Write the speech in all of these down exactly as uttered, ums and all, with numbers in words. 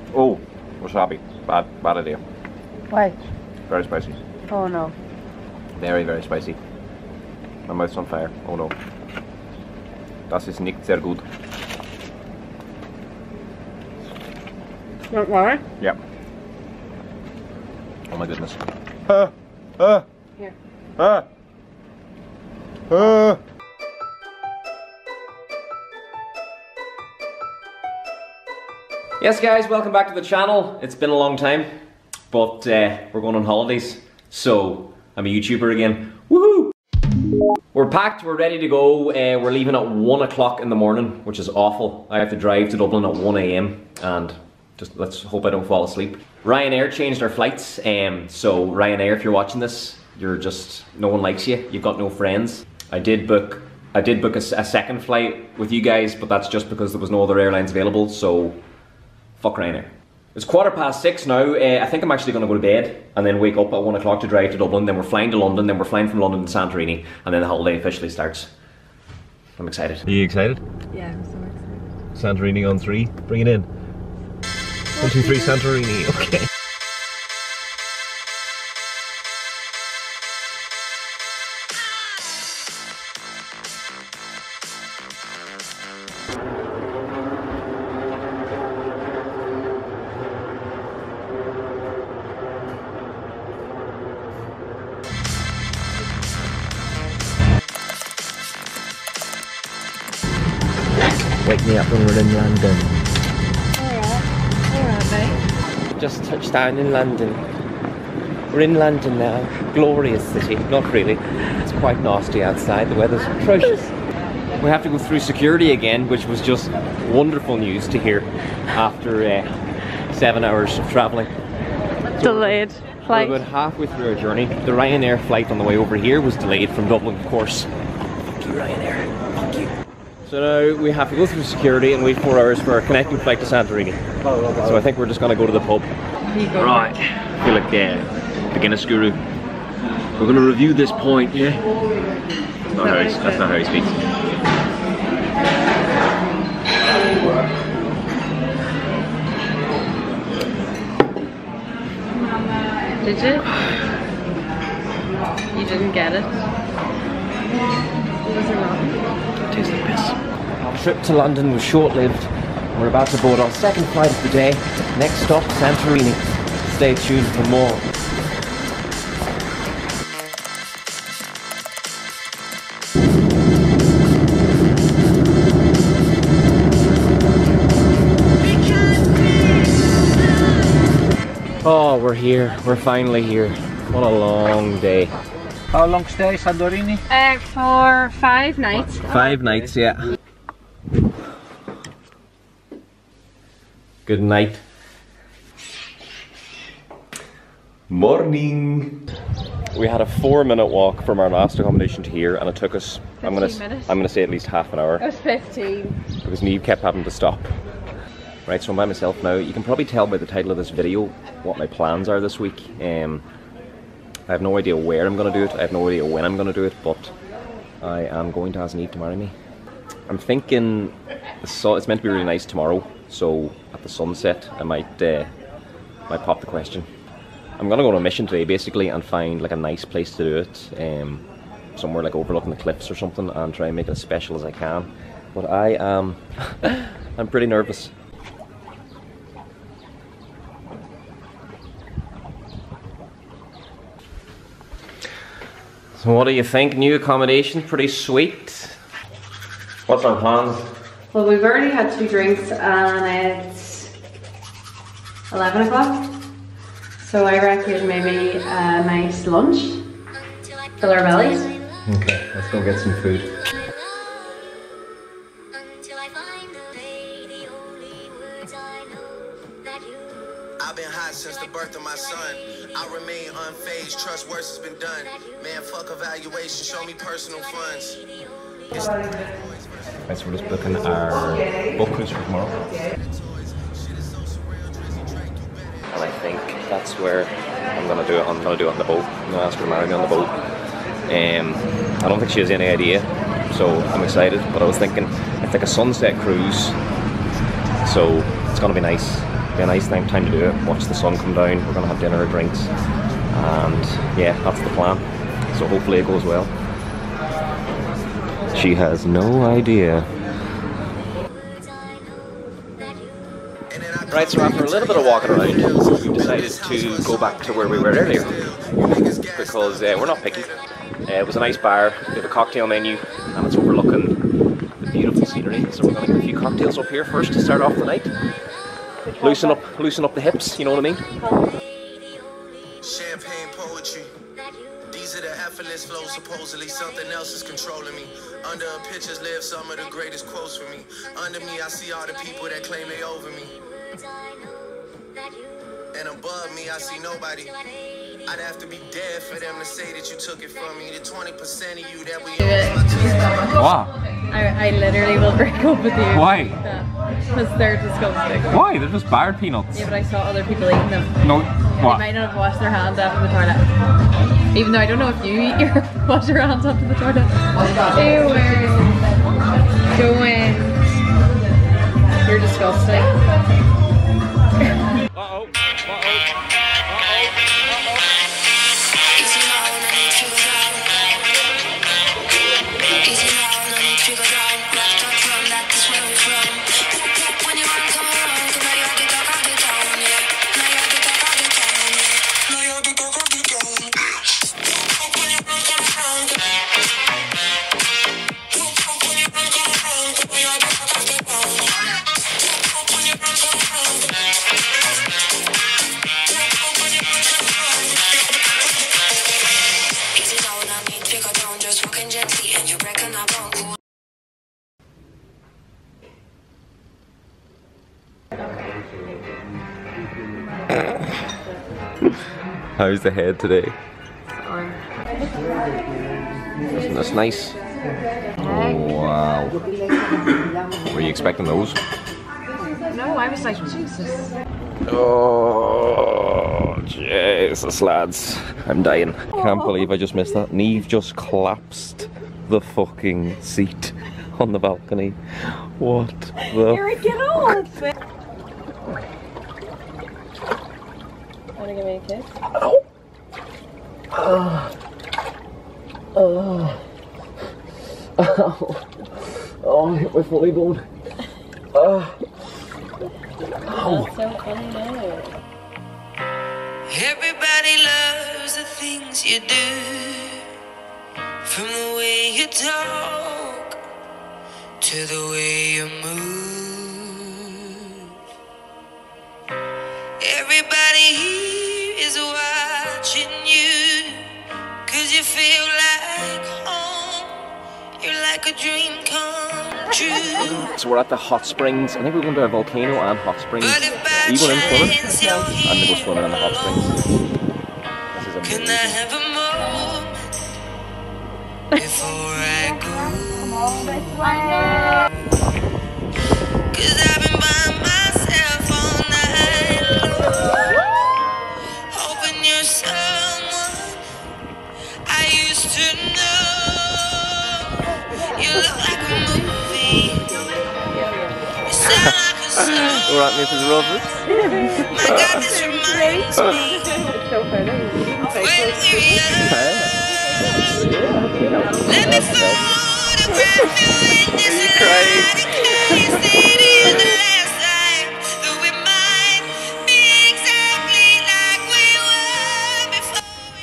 Oh, wasabi. Bad, bad idea. Why? Very spicy. Oh no. Very, very spicy. My mouth's on fire. Oh no. Das ist nicht sehr gut. Don't worry. Yeah. Oh my goodness. Ah! Ah! Here. Ah! Ah! Yes guys, welcome back to the channel. It's been a long time, but uh, we're going on holidays, so I'm a YouTuber again. Woohoo! We're packed, we're ready to go. Uh, we're leaving at one o'clock in the morning, which is awful. I have to drive to Dublin at one A M and just let's hope I don't fall asleep. Ryanair changed our flights, um, so Ryanair, if you're watching this, you're just, no one likes you, you've got no friends. I did book, I did book a, a second flight with you guys, but that's just because there was no other airlines available, so fuck Ryanair. It's quarter past six now. Uh, I think I'm actually going to go to bed and then wake up at one o'clock to drive to Dublin. Then we're flying to London. Then we're flying from London to Santorini, and then the holiday officially starts. I'm excited. Are you excited? Yeah, I'm so excited. Santorini on three. Bring it in. One, two, three, Santorini. Okay. Wake me up when we're in London. Alright. Alright, mate. Just touched down in London. We're in London now. Glorious city. Not really. It's quite nasty outside. The weather's atrocious. We have to go through security again, which was just wonderful news to hear after uh, seven hours of travelling. Delayed flight. We're about halfway through our journey. The Ryanair flight on the way over here was delayed from Dublin, of course. Fuck you, Ryanair. Fuck you. So now we have to go through security and wait four hours for our connecting flight to Santorini. So I think we're just going to go to the pub. Right, I feel like uh, the Guinness guru. We're going to review this point, yeah? That's not, how he, that's not how he speaks. Did you? You didn't get it? Was it wrong? Tastes like piss. Our trip to London was short-lived. We're about to board our second flight of the day. Next stop, Santorini. Stay tuned for more. Oh, we're here. We're finally here. What a long day. How long stay, Santorini? Uh, for five nights. Five nights, yeah. Good night. Morning. We had a four minute walk from our last accommodation to here, and it took us, I'm gonna, minutes. I'm gonna say at least half an hour. It was fifteen. Because Neve kept having to stop. Right, so I'm by myself now. You can probably tell by the title of this video what my plans are this week. Um, I have no idea where I'm going to do it, I have no idea when I'm going to do it, but I am going to ask Neve to marry me. I'm thinking, so it's meant to be really nice tomorrow, so at the sunset I might, uh, might pop the question. I'm going to go on a mission today basically and find like a nice place to do it, um, somewhere like overlooking the cliffs or something, and try and make it as special as I can. But I am, I'm pretty nervous. So what do you think? New accommodation, pretty sweet. What's our plans? Well, we've already had two drinks and it's eleven o'clock. So I reckon maybe a nice lunch. Fill our bellies. Okay, let's go get some food. I've been hot since the birth of my son. I remain unfazed, trust worse has been done. Man, fuck evaluation, show me personal funds. Right, so we're just booking our boat cruise for tomorrow. And I think that's where I'm gonna do it. I'm gonna do it on the boat. I'm gonna ask her to marry me on the boat. Um, I don't think she has any idea, so I'm excited. But I was thinking it's like a sunset cruise, so it's gonna be nice. be a nice time to do it. Watch the sun come down. We're gonna have dinner or drinks, and yeah, that's the plan. So hopefully it goes well. She has no idea. Right, so after a little bit of walking around, we decided to go back to where we were earlier, because uh, we're not picky. Uh, it was a nice bar, we have a cocktail menu, and it's overlooking the beautiful scenery, so we're going to get a few cocktails up here first to start off the night. Loosen up, loosen up the hips, you know what I mean? Champagne poetry. These are the effortless flows, supposedly something else is controlling me. Under a pictures live some of the greatest quotes for me. Under me I see all the people that claim they over me. And above me I see nobody. I'd have to be dead for them to say that you took it from me. The twenty percent of you that we Wow. I, I literally will break up with you. Why? Because they're disgusting. Why? They're just barred peanuts. Yeah, but I saw other people eating them. No, They what? might not have washed their hands after the toilet. Even though I don't know if you eat your wash your hands after the toilet. Ew. Going. You're disgusting. Uh-oh, uh-oh, uh-oh, Easy now, no need to go down. Easy now, no need to go down. Left up from that is where we're from. When you want to come around, come now you have to talk, I'll get down, yeah. Now you have to talk, I'll get down, yeah. Now you have to talk, I'll get down. When you want to come around, when you want to come around, come now you have to talk, I'll get down. When you want to come around. Easy now, no need to go down. Just walking gently and you reckon I won't go. How's the head today? Isn't this nice? Oh, wow. Were you expecting those? No, I was like, Jesus. Oh, Jesus, lads. I'm dying. Can't believe I just missed that. Neve just collapsed the fucking seat on the balcony. What the? Eric, get off! Wanna give me a kiss? Ow. Oh. Oh. Oh. Oh, I hit my funny bone. Oh. Oh. That's so funny now. Everybody loves the things you do, from the way you talk to the way you move. Everybody here is watching you, 'cause you feel like home. You're like a dream come true. So we're at the hot springs. I think we're going to a volcano and hot springs. But if by Are you going in swimming? chance you're I'm going to go swimming in the hot springs. This is can I amazing. have a moment before I go? Cause I've been by myself all night long, hoping you're someone I used to know. You look like a movie. You sound like a song. We're at Missus Roberts. My God, this reminds me It's so funny. when we were young. Let me photograph you in this light. In case it is the last time that we might be exactly like we were before we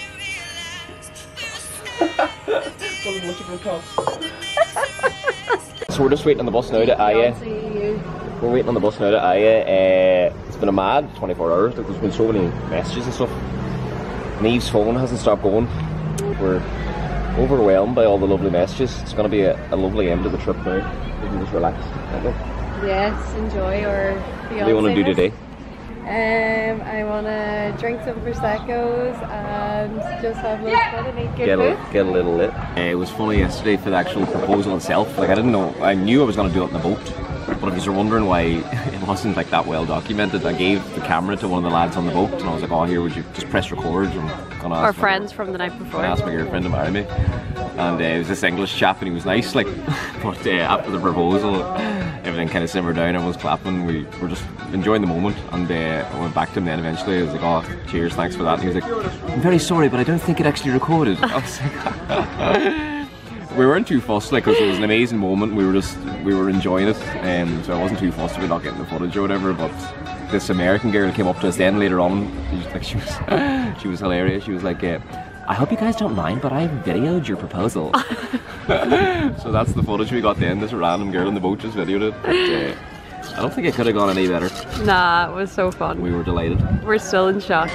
realized we were So we're just waiting on the bus now to Aya. We're waiting on the bus now to Aya. Uh, it's been a mad twenty-four hours. There's been so many messages and stuff. Neve's phone hasn't stopped going. We're overwhelmed by all the lovely messages. It's going to be a, a lovely end to the trip now. We can just relax. Yes, enjoy our fiance. What do you want to do today? Um, I want to drink some Prosecco's and just have loads of fun and eat good Get a, food. get a little lit. Uh, it was funny yesterday for the actual proposal itself. Like I didn't know, I knew I was going to do it on the boat, But if you're wondering why it wasn't like that well documented, I gave the camera to one of the lads on the boat, and I was like, "Oh, here, would you just press record?" And gonna ask Our friends my, from the night before. I asked my girlfriend to marry me, and uh, it was this English chap, and he was nice, like. But uh, after the proposal, everything kind of simmered down. Everyone was clapping. We were just enjoying the moment, and uh, I went back to him then eventually. I was like, "Oh, cheers, thanks for that." And he was like, "I'm very sorry, but I don't think it actually recorded." I was like, we weren't too fussed, like, because it was an amazing moment. We were just, we were enjoying it, um, so I wasn't too fussed about not getting the footage or whatever. But this American girl came up to us then later on. She was, like, she was, she was hilarious. She was like, uh, "I hope you guys don't mind, but I videoed your proposal." So that's the footage we got then. This random girl in the boat just videoed it. But, uh, I don't think it could have gone any better. Nah, it was so fun. We were delighted. We're still in shock.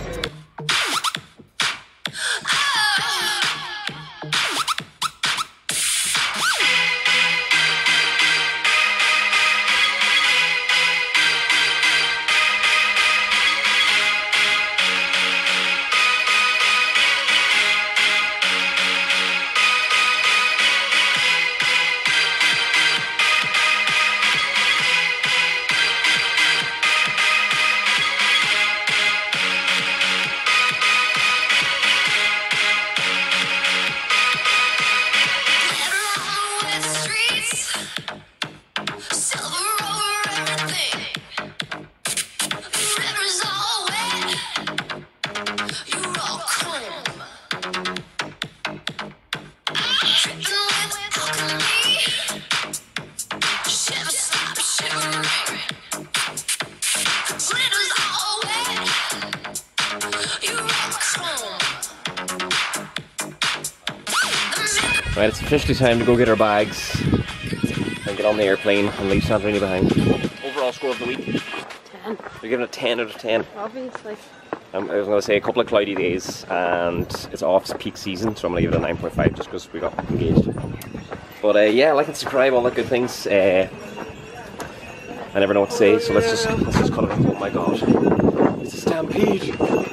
Right, it's officially time to go get our bags and get on the airplane and leave Santorini behind. Overall score of the week? ten. You're giving it a ten out of ten? Obviously. Um, I was going to say a couple of cloudy days and it's off peak season, so I'm going to give it a nine point five just because we got engaged. But uh, yeah, like and subscribe, all that good things. Uh, I never know what to say, so let's just, let's just cut it. Oh my god. It's a stampede.